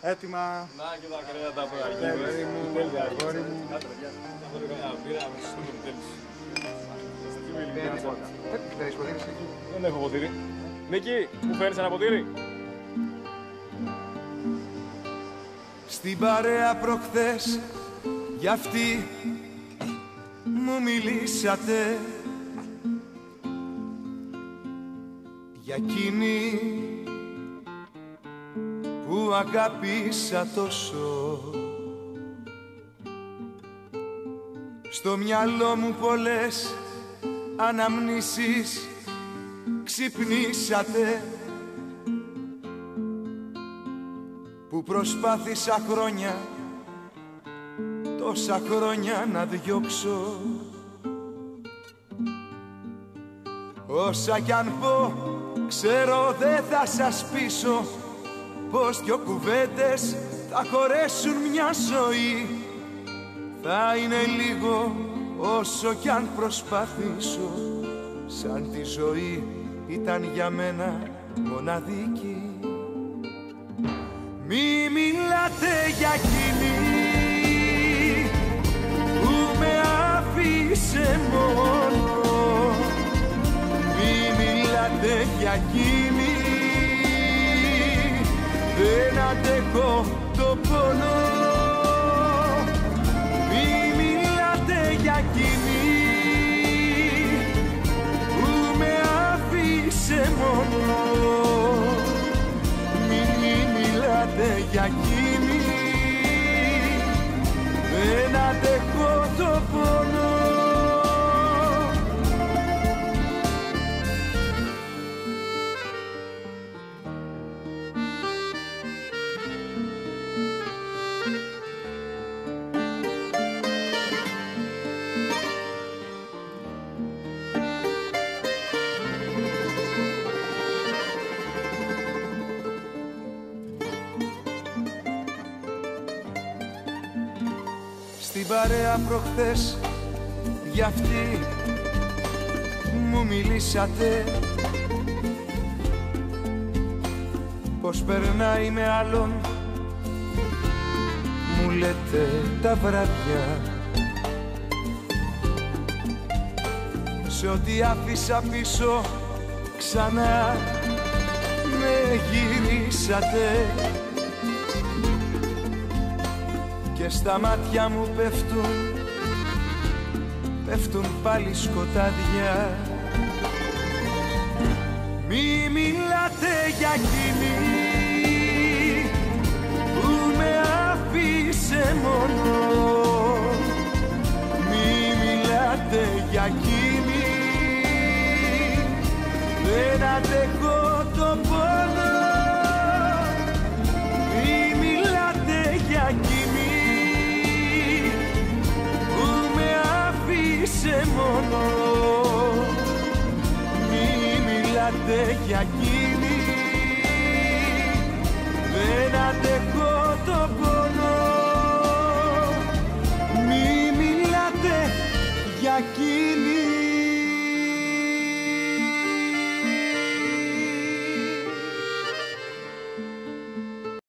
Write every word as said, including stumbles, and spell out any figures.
Έτοιμα. Να και τα κρέατα από εκεί. Αγόρι μου, αγόρι μου. Δεν έχω ποτήρι. Νίκη, μου φέρνεις ένα ποτήρι? Στην παρέα προχθές γι' αυτή μου μιλήσατε, για εκείνη που αγάπησα τόσο. Στο μυαλό μου πολλές αναμνήσεις ξυπνήσατε, που προσπάθησα χρόνια, τόσα χρόνια να διώξω. Όσα κι αν πω, ξέρω δεν θα σας πείσω, πως δυο κουβέντες θα χωρέσουν μια ζωή. Θα είναι λίγο όσο κι αν προσπαθήσω, σαν τη ζωή ήταν για μένα μοναδική. Μη μιλάτε για εκείνη που με άφησε μόνο, μη μιλάτε για εκείνη, δεν αντέχω το πόνο. Μη μιλάτε για εκείνη που με άφησε μόνο, για εκείνη, δεν αντέχω το πόνο. Στην παρέα προχθές γι' αυτή μου μιλήσατε, πως περνάει με άλλον, μου λέτε τα βράδια. Σε ό,τι άφησα πίσω ξανά με γυρίσατε, και στα μάτια μου πέφτουν, πέφτουν πάλι σκοτάδια. Μη μιλάτε για εκείνη που με άφησε μόνο, μη μιλάτε για εκείνη, δεν αντέχω το πόνο. Μη μιλάτε για εκείνη σε μόνο, μη μιλάτε για εκείνη, δεν αντέχω το πόνο.